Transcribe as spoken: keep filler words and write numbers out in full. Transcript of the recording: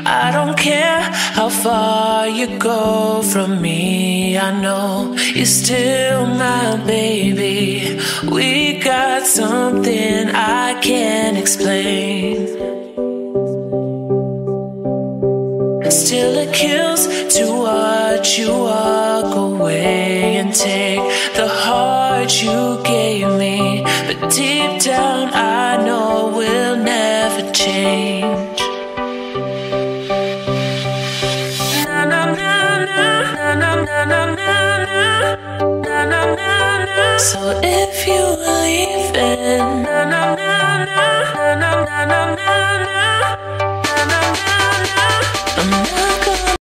I don't care how far you go from me. I know you're still my baby. We got something I can't explain. Still it kills to watch you walk away and take the heart you gave me. But deep down I know we'll never change. Na na na na na na na na na na na na. So if you leave it, na na na na na na na na